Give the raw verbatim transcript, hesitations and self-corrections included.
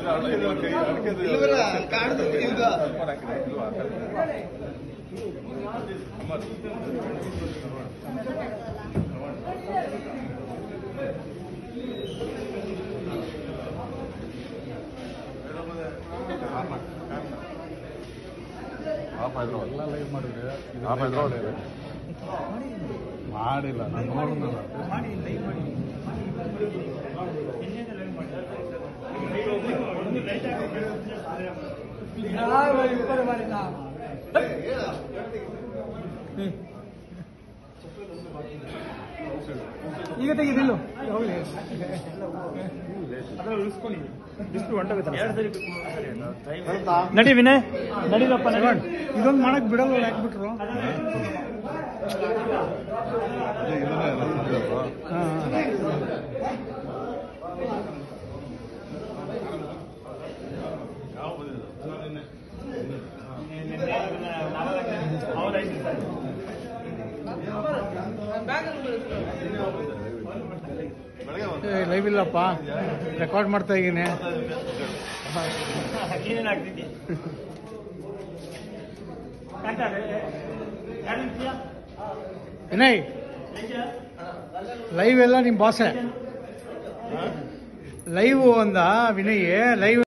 ಎಲ್ಲ ಲೈವ್ ಮಾಡಿದ್ರೆ ಮಾಡಿಲ್ಲ ನಾನು ನೋಡಿದ್ನಲ್ಲ ಈಗ ತೆಗಿದಿಲ್ಲ ನಡಿ ವಿನಯ್ ನಡಿದಪ್ಪ ಇದೊಂದು ಮಾಡಕ್ ಬಿಡಲ್ಲ ಹಾಕ್ಬಿಟ್ರು ಲೈವ್ ಇಲ್ಲಪ್ಪ ರೆಕಾರ್ಡ್ ಮಾಡ್ತಾ ಇದ್ದೀನಿ ವಿನಯ್ ಲೈವ್ ಎಲ್ಲ ನಿಮ್ ಬಾಸೆ ಲೈವ್ ಒಂದ ವಿನಯ್ ಲೈವ್